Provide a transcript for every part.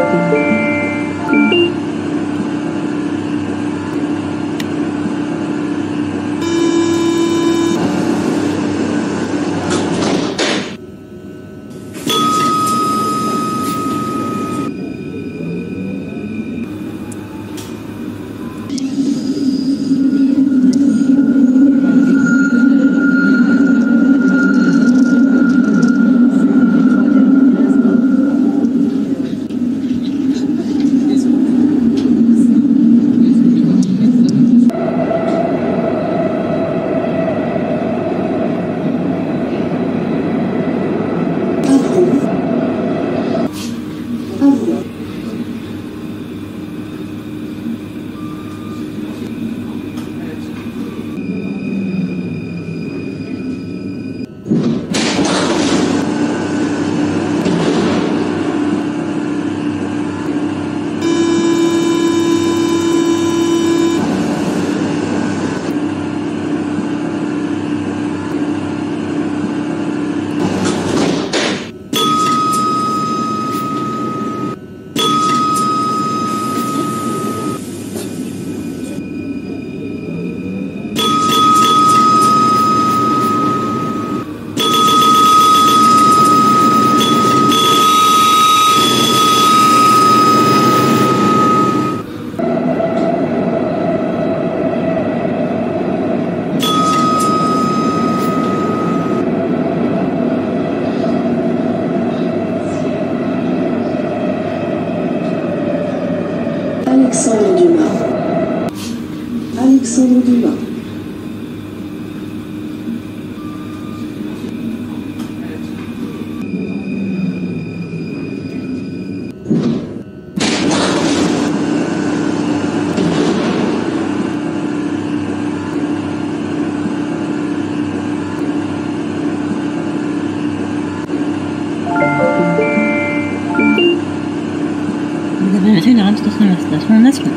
Alexandre Dumas. Alexandre Dumas. Vous avez reçu une radiostation de la station Nation.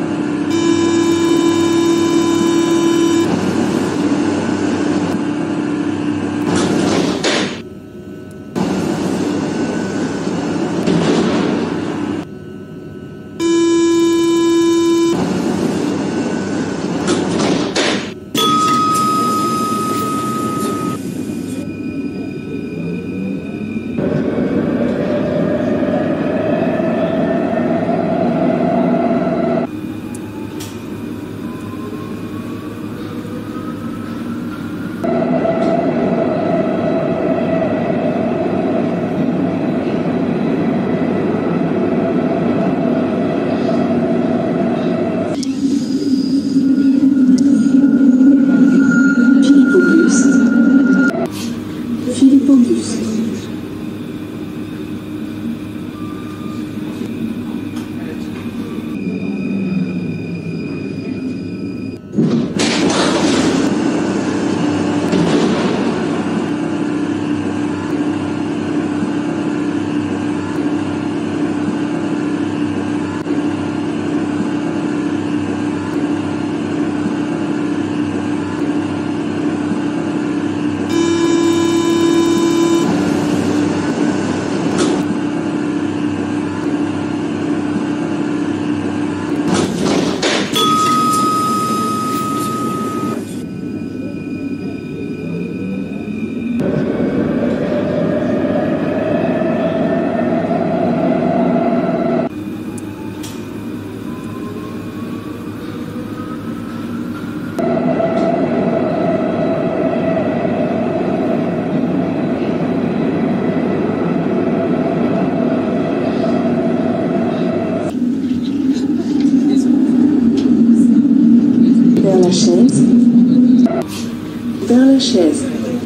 Vers la chaise.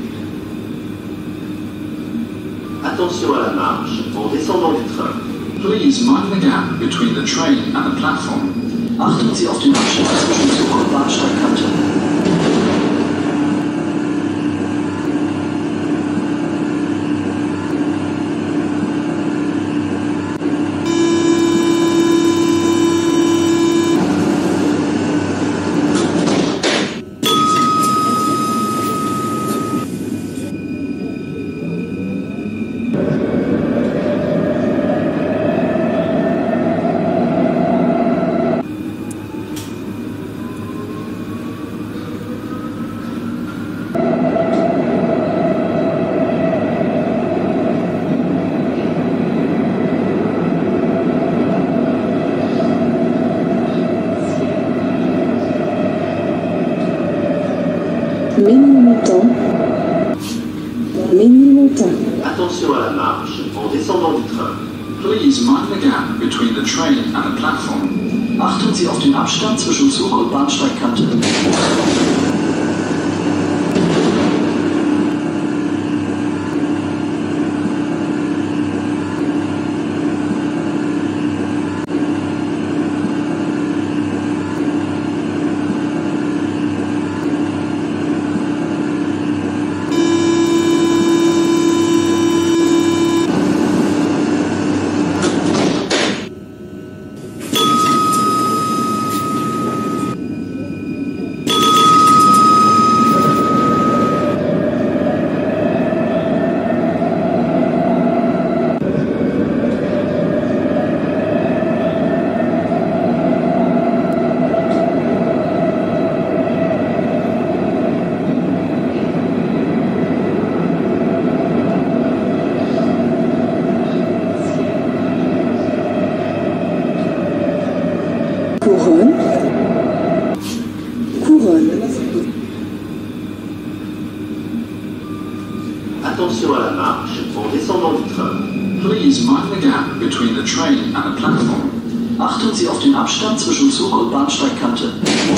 Attention à la marche en descendant du train. Please mind the gap between the train and the platform. Achten Sie auf den Abstand zwischen Zug und Bahnsteigkante. the gap between the train and the platform. Achten Sie auf den Abstand zwischen Zug und Bahnsteigkante. Couronne, couronne, Attention à la marche en descendant du train. Please mind the gap between the train and the platform. Achten Sie auf den Abstand zwischen Zug und Bahnsteigkante.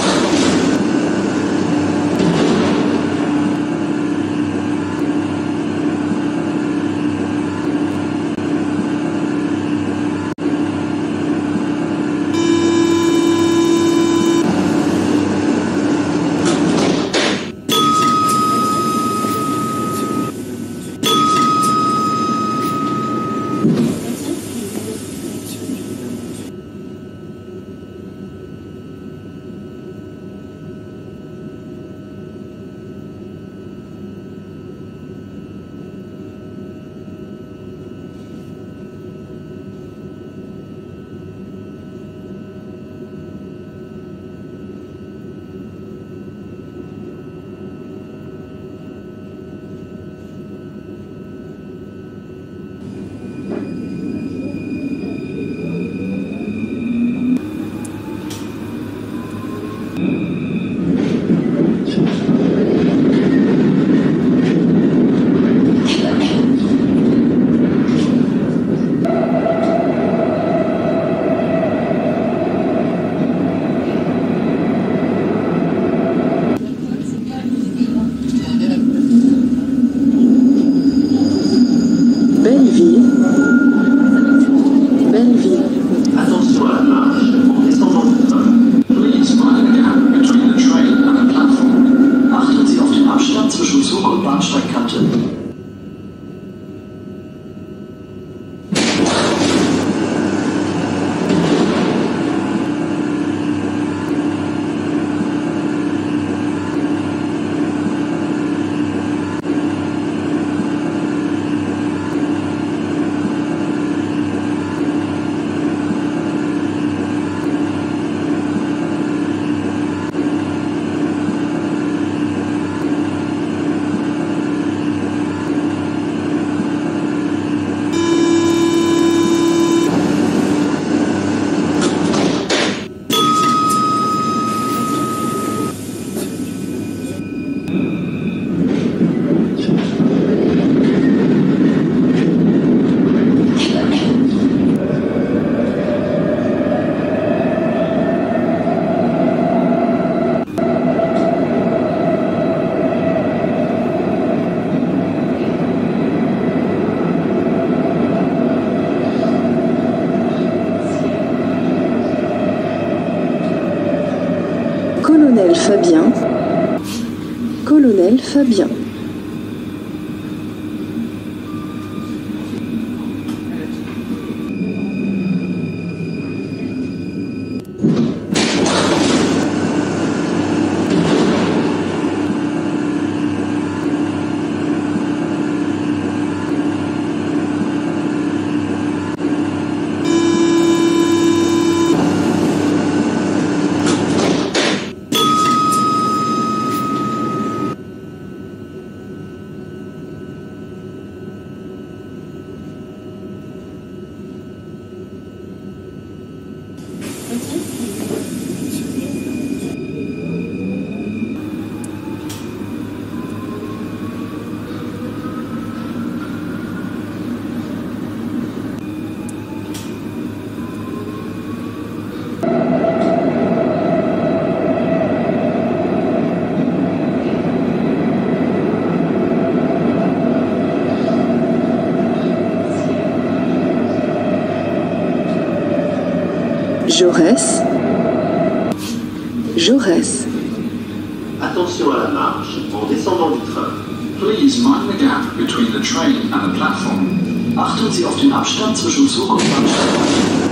Belleville, Belleville, Attention à la marche en descendant du train. Please mind the gap between the train and the platform. Achten Sie auf den Abstand zwischen Zug und Bahnsteigkante. Colonel Fabien, Colonel Fabien, Jaurès. Jaurès. Attention à la marche en descendant du train. Please mind the gap between the train and the platform. Achten Sie auf den Abstand zwischen Zug und Bahnsteig.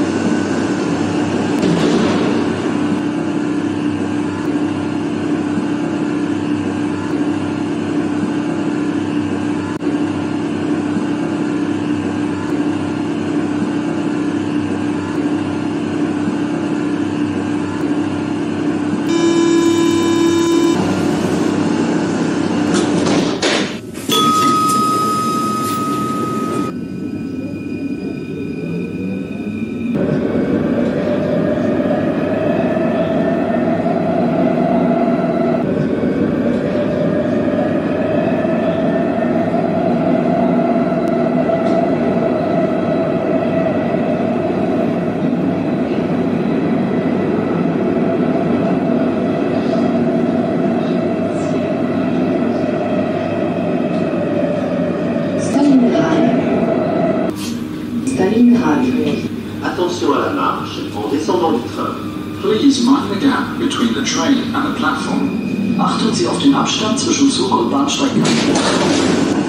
Attention à la marche en descendant du train. Please mind the gap between the train and the platform. Achten Sie auf den Abstand zwischen Zug und Bahnsteig.